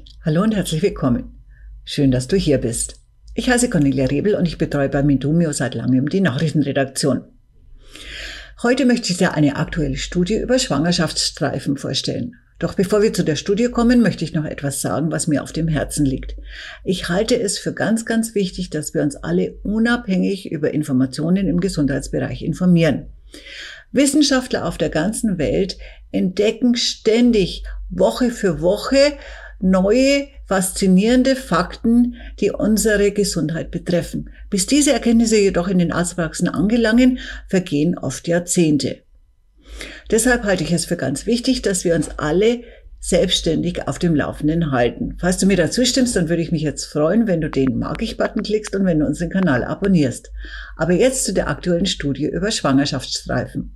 Hallo und herzlich willkommen. Schön, dass du hier bist. Ich heiße Cornelia Rebel und ich betreue bei Medumio seit langem die Nachrichtenredaktion. Heute möchte ich dir eine aktuelle Studie über Schwangerschaftsstreifen vorstellen. Doch bevor wir zu der Studie kommen, möchte ich noch etwas sagen, was mir auf dem Herzen liegt. Ich halte es für ganz, ganz wichtig, dass wir uns alle unabhängig über Informationen im Gesundheitsbereich informieren. Wissenschaftler auf der ganzen Welt entdecken ständig, Woche für Woche, neue, faszinierende Fakten, die unsere Gesundheit betreffen. Bis diese Erkenntnisse jedoch in den Arztpraxen angelangen, vergehen oft Jahrzehnte. Deshalb halte ich es für ganz wichtig, dass wir uns alle selbstständig auf dem Laufenden halten. Falls du mir dazu stimmst, dann würde ich mich jetzt freuen, wenn du den Mag-ich-Button klickst und wenn du unseren Kanal abonnierst. Aber jetzt zu der aktuellen Studie über Schwangerschaftsstreifen.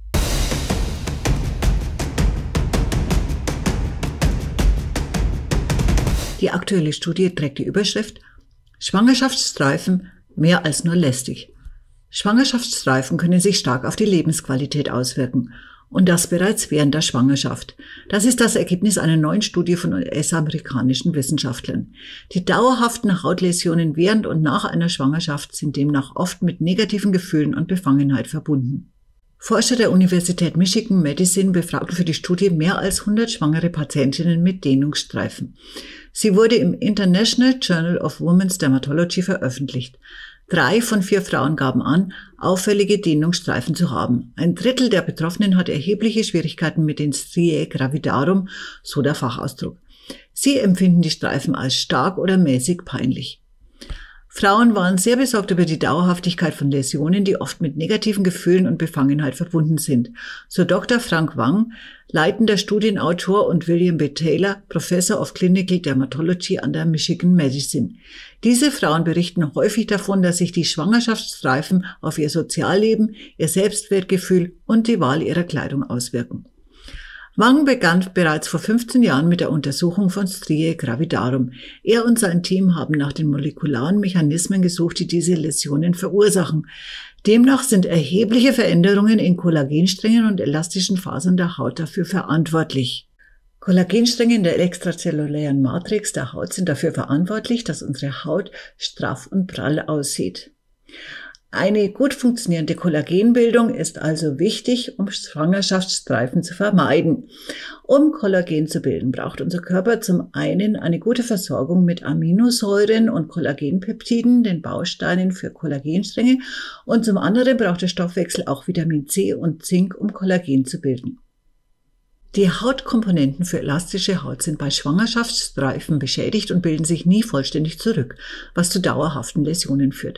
Die aktuelle Studie trägt die Überschrift Schwangerschaftsstreifen mehr als nur lästig. Schwangerschaftsstreifen können sich stark auf die Lebensqualität auswirken. Und das bereits während der Schwangerschaft. Das ist das Ergebnis einer neuen Studie von US-amerikanischen Wissenschaftlern. Die dauerhaften Hautläsionen während und nach einer Schwangerschaft sind demnach oft mit negativen Gefühlen und Befangenheit verbunden. Forscher der Universität Michigan Medicine befragten für die Studie mehr als 100 schwangere Patientinnen mit Dehnungsstreifen. Sie wurde im International Journal of Women's Dermatology veröffentlicht. 3 von 4 Frauen gaben an, auffällige Dehnungsstreifen zu haben. Ein Drittel der Betroffenen hatte erhebliche Schwierigkeiten mit den Striae gravidarum, so der Fachausdruck. Sie empfinden die Streifen als stark oder mäßig peinlich. Frauen waren sehr besorgt über die Dauerhaftigkeit von Läsionen, die oft mit negativen Gefühlen und Befangenheit verbunden sind. So Dr. Frank Wang, leitender Studienautor, und William B. Taylor, Professor of Clinical Dermatology an der Michigan Medicine. Diese Frauen berichten häufig davon, dass sich die Schwangerschaftsstreifen auf ihr Sozialleben, ihr Selbstwertgefühl und die Wahl ihrer Kleidung auswirken. Wang begann bereits vor 15 Jahren mit der Untersuchung von Striae gravidarum. Er und sein Team haben nach den molekularen Mechanismen gesucht, die diese Läsionen verursachen. Demnach sind erhebliche Veränderungen in Kollagensträngen und elastischen Fasern der Haut dafür verantwortlich. Kollagenstränge in der extrazellulären Matrix der Haut sind dafür verantwortlich, dass unsere Haut straff und prall aussieht. Eine gut funktionierende Kollagenbildung ist also wichtig, um Schwangerschaftsstreifen zu vermeiden. Um Kollagen zu bilden, braucht unser Körper zum einen eine gute Versorgung mit Aminosäuren und Kollagenpeptiden, den Bausteinen für Kollagenstränge, und zum anderen braucht der Stoffwechsel auch Vitamin C und Zink, um Kollagen zu bilden. Die Hautkomponenten für elastische Haut sind bei Schwangerschaftsstreifen beschädigt und bilden sich nie vollständig zurück, was zu dauerhaften Läsionen führt.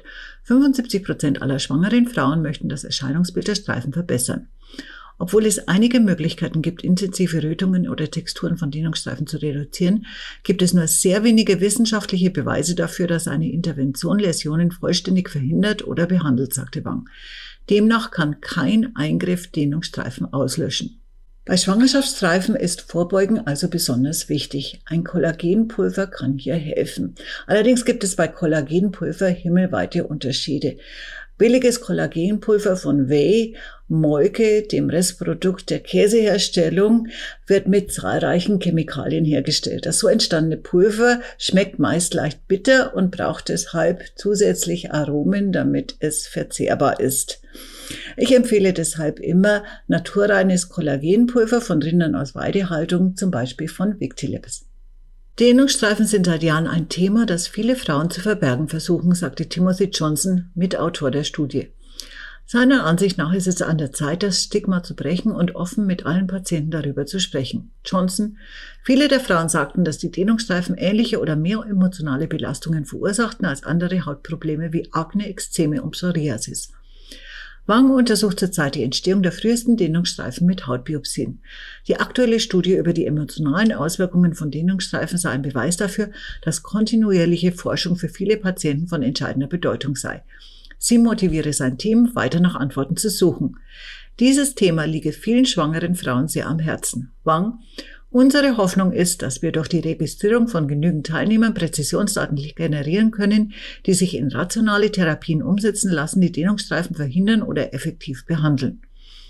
75% aller schwangeren Frauen möchten das Erscheinungsbild der Streifen verbessern. Obwohl es einige Möglichkeiten gibt, intensive Rötungen oder Texturen von Dehnungsstreifen zu reduzieren, gibt es nur sehr wenige wissenschaftliche Beweise dafür, dass eine Intervention Läsionen vollständig verhindert oder behandelt, sagte Wang. Demnach kann kein Eingriff Dehnungsstreifen auslöschen. Bei Schwangerschaftsstreifen ist Vorbeugen also besonders wichtig. Ein Kollagenpulver kann hier helfen. Allerdings gibt es bei Kollagenpulver himmelweite Unterschiede. Billiges Kollagenpulver von Whey, Molke, dem Restprodukt der Käseherstellung, wird mit zahlreichen Chemikalien hergestellt. Das so entstandene Pulver schmeckt meist leicht bitter und braucht deshalb zusätzlich Aromen, damit es verzehrbar ist. Ich empfehle deshalb immer naturreines Kollagenpulver von Rindern aus Weidehaltung, zum Beispiel von Victilabs. Dehnungsstreifen sind seit Jahren ein Thema, das viele Frauen zu verbergen versuchen, sagte Timothy Johnson, Mitautor der Studie. Seiner Ansicht nach ist es an der Zeit, das Stigma zu brechen und offen mit allen Patienten darüber zu sprechen. Johnson: Viele der Frauen sagten, dass die Dehnungsstreifen ähnliche oder mehr emotionale Belastungen verursachten als andere Hautprobleme wie Akne, Ekzeme und Psoriasis. Wang untersucht zurzeit die Entstehung der frühesten Dehnungsstreifen mit Hautbiopsien. Die aktuelle Studie über die emotionalen Auswirkungen von Dehnungsstreifen sei ein Beweis dafür, dass kontinuierliche Forschung für viele Patienten von entscheidender Bedeutung sei. Sie motiviere sein Team, weiter nach Antworten zu suchen. Dieses Thema liege vielen schwangeren Frauen sehr am Herzen. Wang: Unsere Hoffnung ist, dass wir durch die Registrierung von genügend Teilnehmern Präzisionsdaten generieren können, die sich in rationale Therapien umsetzen lassen, die Dehnungsstreifen verhindern oder effektiv behandeln.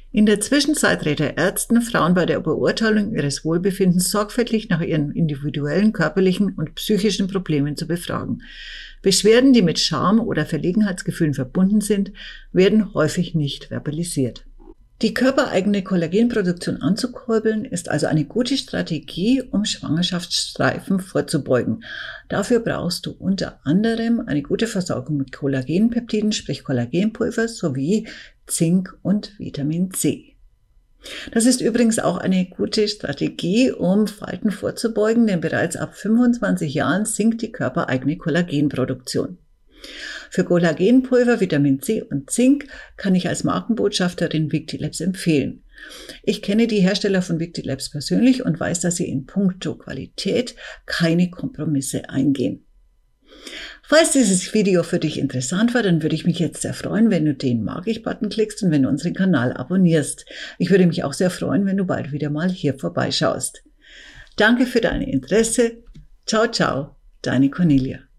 In der Zwischenzeit rät er Ärzten, Frauen bei der Beurteilung ihres Wohlbefindens sorgfältig nach ihren individuellen körperlichen und psychischen Problemen zu befragen. Beschwerden, die mit Scham oder Verlegenheitsgefühlen verbunden sind, werden häufig nicht verbalisiert. Die körpereigene Kollagenproduktion anzukurbeln, ist also eine gute Strategie, um Schwangerschaftsstreifen vorzubeugen. Dafür brauchst du unter anderem eine gute Versorgung mit Kollagenpeptiden, sprich Kollagenpulver, sowie Zink und Vitamin C. Das ist übrigens auch eine gute Strategie, um Falten vorzubeugen, denn bereits ab 25 Jahren sinkt die körpereigene Kollagenproduktion. Für Kollagenpulver, Vitamin C und Zink kann ich als Markenbotschafterin Victilabs empfehlen. Ich kenne die Hersteller von Victilabs persönlich und weiß, dass sie in puncto Qualität keine Kompromisse eingehen. Falls dieses Video für dich interessant war, dann würde ich mich jetzt sehr freuen, wenn du den Mag-ich-Button klickst und wenn du unseren Kanal abonnierst. Ich würde mich auch sehr freuen, wenn du bald wieder mal hier vorbeischaust. Danke für dein Interesse. Ciao, ciao, deine Cornelia.